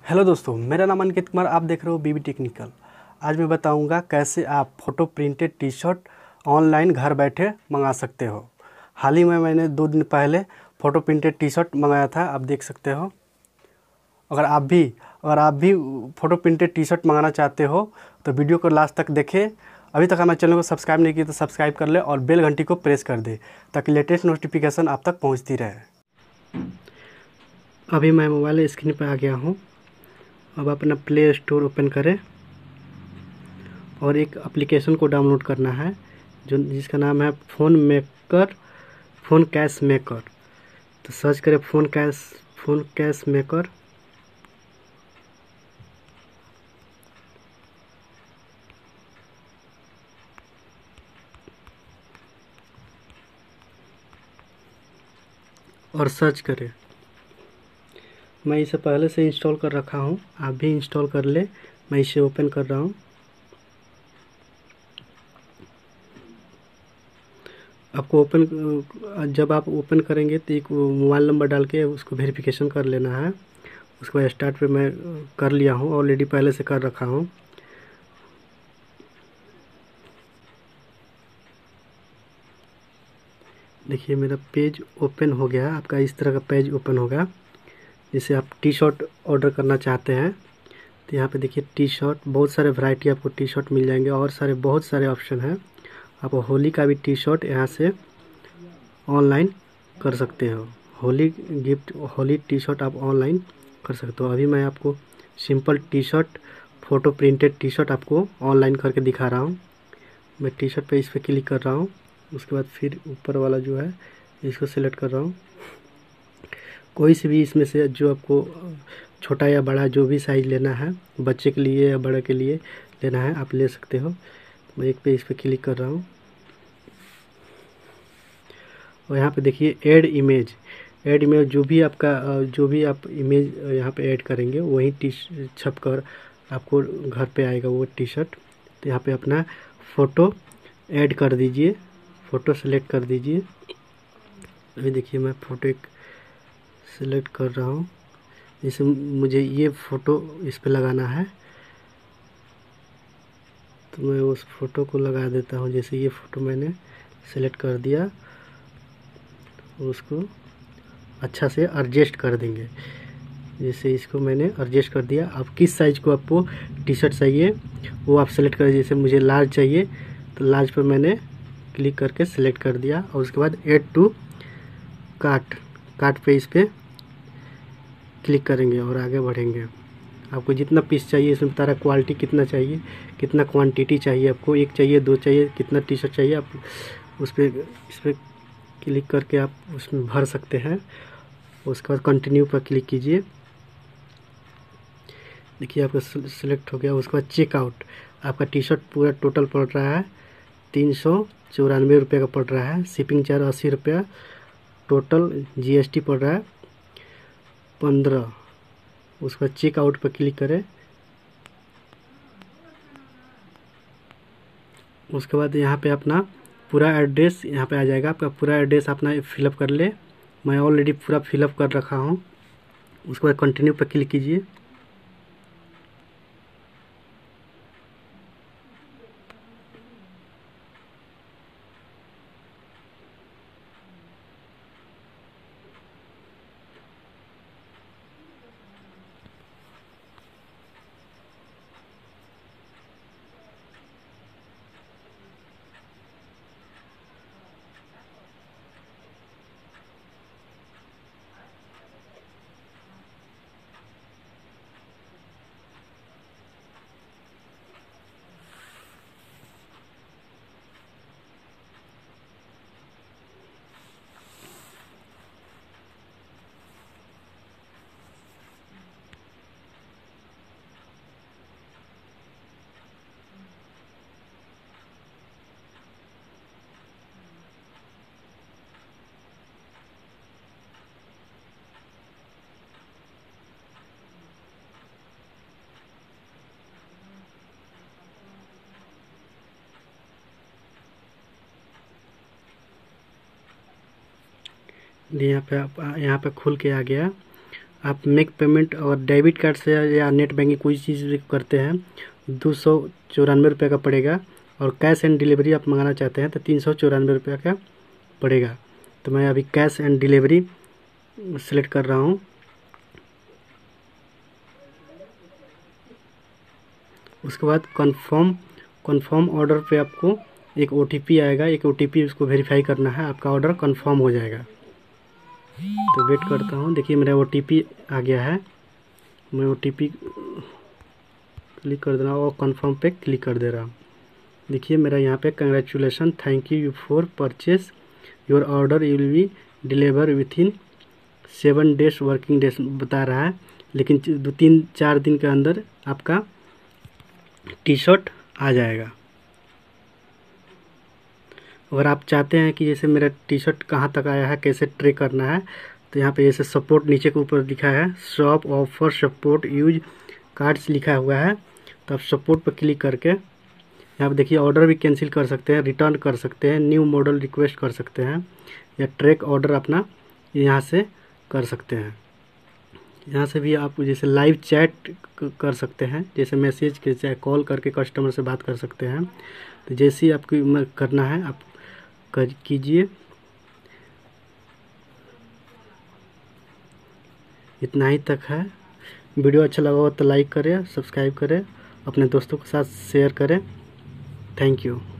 Hello दोस्तों, मेरा नाम अंकित कुमार। आप देख रहे हो बीबी टेक्निकल। आज मैं बताऊंगा कैसे आप photo printed T shirt online घर बैठे मंगा सकते हो। हाल ही में मैंने 2 दिन पहले फ़ोटो प्रिंटेड टी शर्ट मंगाया था, आप देख सकते हो। अगर आप भी फ़ोटो प्रिंटेड टी शर्ट मंगाना चाहते हो तो वीडियो को लास्ट तक देखें। अभी तक हमारे चैनल को सब्सक्राइब नहीं किया तो सब्सक्राइब कर ले और बेल घंटी को प्रेस कर दे ताकि लेटेस्ट नोटिफिकेशन आप तक पहुँचती रहे। अभी मैं मोबाइल स्क्रीन पर आ गया हूँ। अब अपना प्ले स्टोर ओपन करें और एक एप्लीकेशन को डाउनलोड करना है जिसका नाम है फ़ोन कैश मेकर। तो सर्च करें फ़ोन कैश मेकर। और सर्च करें। मैं इसे पहले से इंस्टॉल कर रखा हूँ, आप भी इंस्टॉल कर ले। मैं इसे ओपन कर रहा हूँ। आपको जब आप ओपन करेंगे तो एक मोबाइल नंबर डाल के उसको वेरिफिकेशन कर लेना है। उसको स्टार्ट पे मैं कर लिया हूँ, ऑलरेडी पहले से कर रखा हूँ। देखिए मेरा पेज ओपन हो गया। आपका इस तरह का पेज ओपन होगा। जैसे आप टी शर्ट ऑर्डर करना चाहते हैं तो यहाँ पे देखिए टी शर्ट, बहुत सारे वैरायटी आपको टी शर्ट मिल जाएंगे और बहुत सारे ऑप्शन हैं। आप होली का भी टी शर्ट यहाँ से ऑनलाइन कर सकते हो। होली टी शर्ट आप ऑनलाइन कर सकते हो। अभी मैं आपको simple T shirt, photo printed T shirt आपको ऑनलाइन करके दिखा रहा हूँ। मैं टी शर्ट पे इस पर क्लिक कर रहा हूँ। उसके बाद फिर ऊपर वाला जो है इसको सिलेक्ट कर रहा हूँ। कोई से भी इसमें से जो आपको छोटा या बड़ा जो भी साइज़ लेना है, बच्चे के लिए या बड़े के लिए लेना है, आप ले सकते हो। मैं एक पे इस पर क्लिक कर रहा हूँ और यहाँ पे देखिए ऐड इमेज जो भी जो भी आप इमेज यहाँ पे ऐड करेंगे वही छप कर आपको घर पे आएगा वो टी शर्ट। तो यहाँ पे अपना फ़ोटो ऐड कर दीजिए, फ़ोटो सेलेक्ट कर दीजिए। अभी देखिए मैं फ़ोटो एक सेलेक्ट कर रहा हूँ। जैसे मुझे ये फ़ोटो इस पे लगाना है तो मैं उस फ़ोटो को लगा देता हूँ। जैसे ये फ़ोटो मैंने सेलेक्ट कर दिया, उसको अच्छा से एडजस्ट कर देंगे। जैसे इसको मैंने एडजस्ट कर दिया। अब किस साइज़ को आपको टी शर्ट चाहिए वो आप सेलेक्ट करें। जैसे मुझे लार्ज चाहिए तो लार्ज पर मैंने क्लिक करके सेलेक्ट कर दिया और उसके बाद ऐड टू कार्ट पे इस पर क्लिक करेंगे और आगे बढ़ेंगे। आपको जितना पीस चाहिए इसमें बता रहा है क्वालिटी कितना चाहिए, कितना क्वांटिटी चाहिए आपको, 1 चाहिए 2 चाहिए, कितना टी शर्ट चाहिए आप इस पर क्लिक करके आप उसमें भर सकते हैं। उसके बाद कंटिन्यू पर क्लिक कीजिए। देखिए आपका सिलेक्ट हो गया। उसके बाद चेकआउट। आपका टी शर्ट पूरा टोटल पड़ रहा है 394 रुपये का पड़ रहा है। शिपिंग चार्ज 80 रुपया, टोटल जीएसटी पड़ रहा है 15। उसके बाद चेकआउट पर क्लिक करें। उसके बाद यहाँ पे अपना पूरा एड्रेस यहाँ पे आ जाएगा। आपका पूरा एड्रेस अपना फिलअप कर ले। मैं ऑलरेडी पूरा फिलअप कर रखा हूँ। उसके बाद कंटिन्यू पर क्लिक कीजिए। यहाँ पे खुल के आ गया। आप मेक पेमेंट और डेबिट कार्ड से या नेट बैंकिंग कोई चीज़ भी करते हैं 294 का पड़ेगा, और कैश एंड डिलीवरी आप मंगाना चाहते हैं तो 394 का पड़ेगा। तो मैं अभी कैश एंड डिलीवरी सेलेक्ट कर रहा हूँ। उसके बाद कन्फर्म ऑर्डर पे आपको एक OTP आएगा, एक OTP उसको वेरीफाई करना है, आपका ऑर्डर कन्फर्म हो जाएगा। तो वेट करता हूँ। देखिए मेरा OTP आ गया है, मैं OTP क्लिक कर दे रहा हूँ और कन्फर्म पे क्लिक कर दे रहा हूँ। देखिए मेरा यहाँ पे congratulation, thank you for purchase your order will be deliver within 7 days working days बता रहा है, लेकिन 2-3-4 दिन के अंदर आपका टी-शर्ट आ जाएगा। अगर आप चाहते हैं कि जैसे मेरा टी-शर्ट कहाँ तक आया है, कैसे ट्रैक करना है, तो यहाँ पे जैसे सपोर्ट नीचे के ऊपर लिखा है shop offer support use cards लिखा हुआ है, तो आप सपोर्ट पर क्लिक करके यहाँ पे देखिए ऑर्डर भी कैंसिल कर सकते हैं, रिटर्न कर सकते हैं, न्यू मॉडल रिक्वेस्ट कर सकते हैं, या ट्रैक ऑर्डर अपना यहाँ से कर सकते हैं। यहाँ से भी आप जैसे लाइव चैट कर सकते हैं, जैसे मैसेज के चाहे कॉल करके कस्टमर से बात कर सकते हैं। तो जैसे ही आपको करना है आप कीजिए। इतना ही तक है। वीडियो अच्छा लगा हो तो लाइक करें, सब्सक्राइब करें, अपने दोस्तों के साथ शेयर करें। Thank you.